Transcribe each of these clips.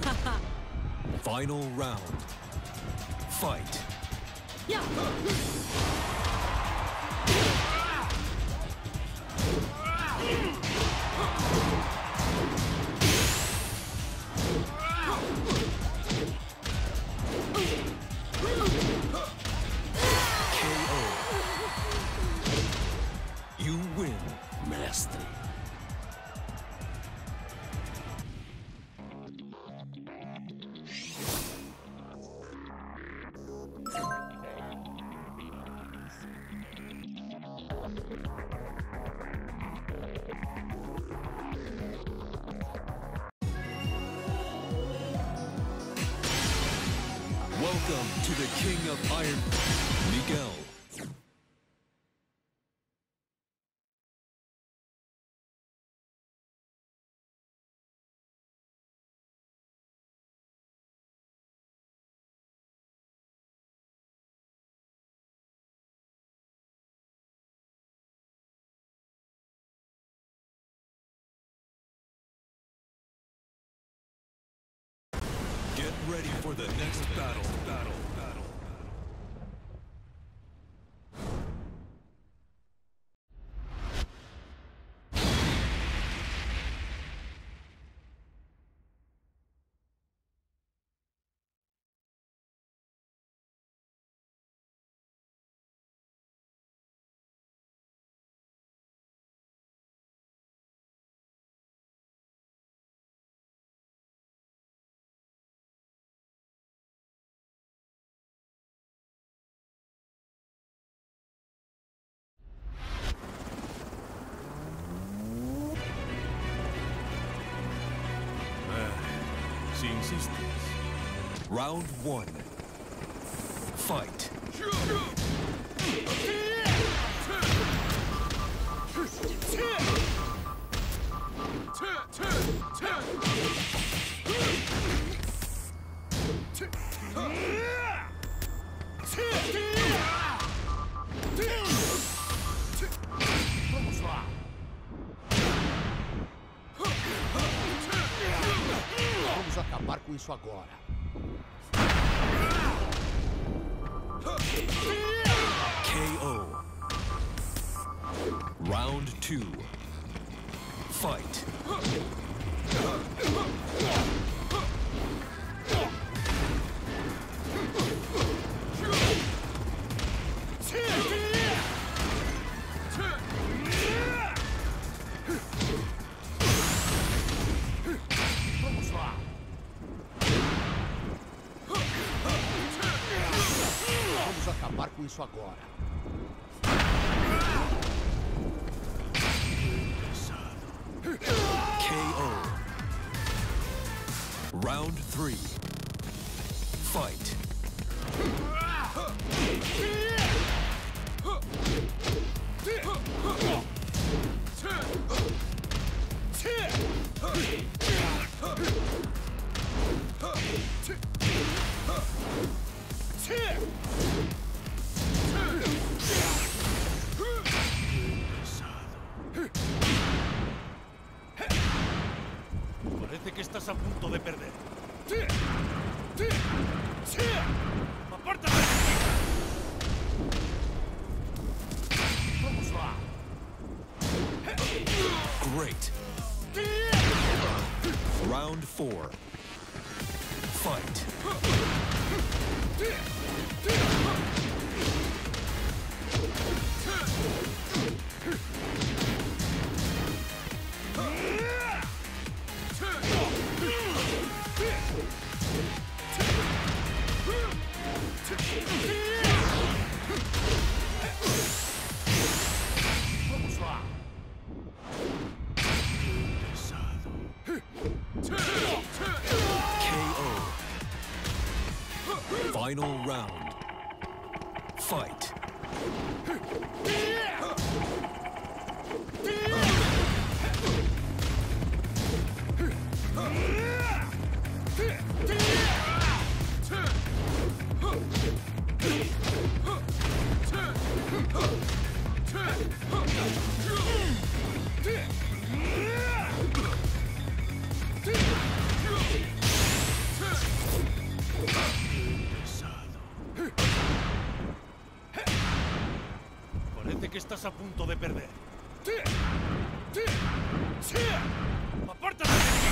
Final round. Fight. Yeah. You win, Master. Welcome to the King of Iron, Miguel. Get ready for the next battle. Si insistes. Round one. Fight. Vamos lá. Vamos acabar com isso agora. KO. Round two. Fight. Vamos lá. Vamos acabar com isso agora. KO. Round three. Fight. Parece que estás a punto de perder. ¡Apártate! Vamos lá. Great. Round four. Fight. Vamos lá. KO. Final round. Fight. estás a punto de perder. ¡Apártate de mí!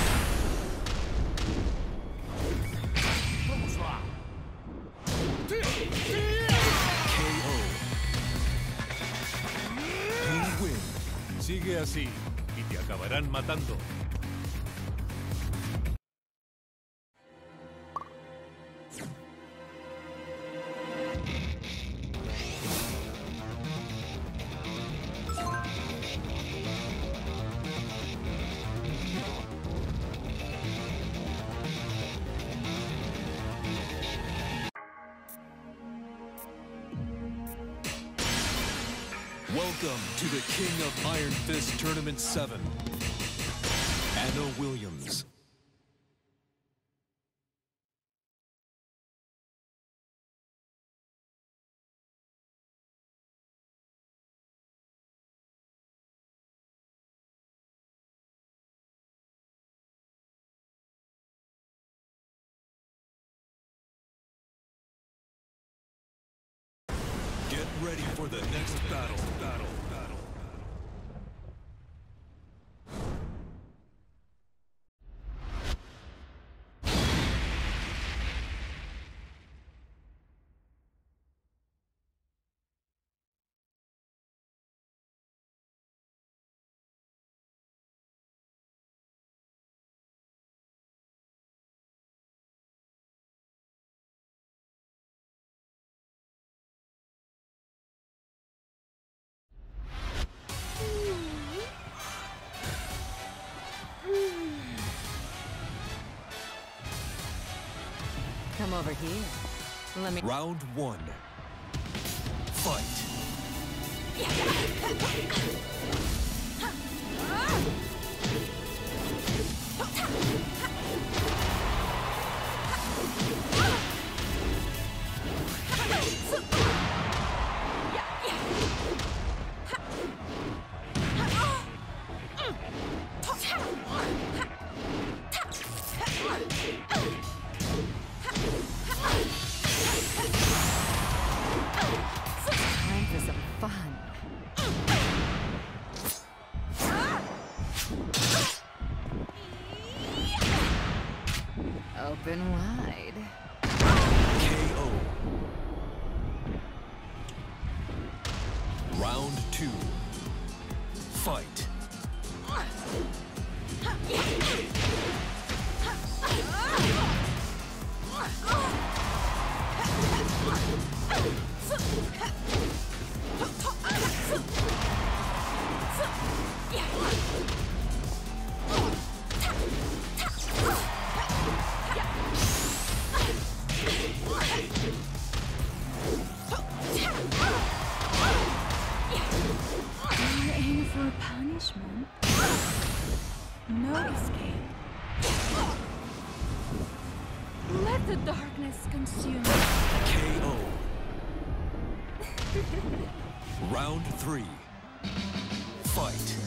Vamos lá! KO. You win. Sigue así y te acabarán matando. Welcome to the King of Iron Fist Tournament 7, Anna Williams. Get ready for the next battle. Come over here. Let me... Round 1. Fight. Time for some fun. Open wide. KO. Round 2. Fight. You're in for punishment. No escape. Let the darkness consume you. KO. Round 3. Fight.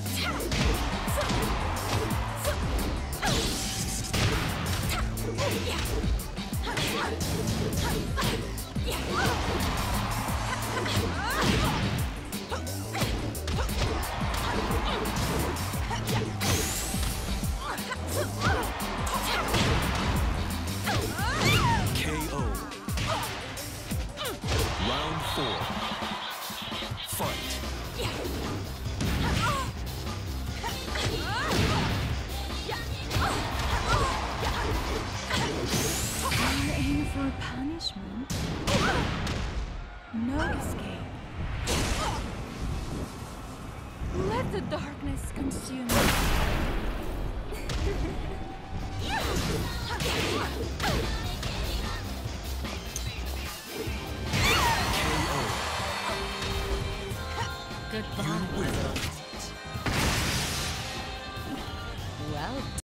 KO. Round 4. Fight. You're in for punishment. No escape. Let the darkness consume you.